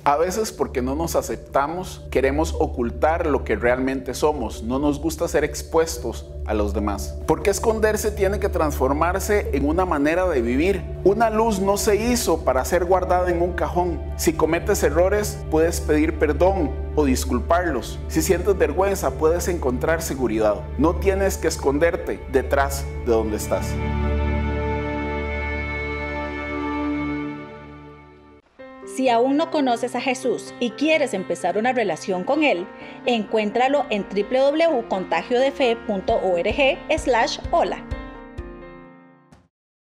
A veces porque no nos aceptamos, queremos ocultar lo que realmente somos, no nos gusta ser expuestos a los demás. Porque esconderse tiene que transformarse en una manera de vivir. Una luz no se hizo para ser guardada en un cajón. Si cometes errores, puedes pedir perdón o disculparlos. Si sientes vergüenza, puedes encontrar seguridad. No tienes que esconderte detrás de donde estás. Si aún no conoces a Jesús y quieres empezar una relación con Él, encuéntralo en www.contagiodefe.org/hola.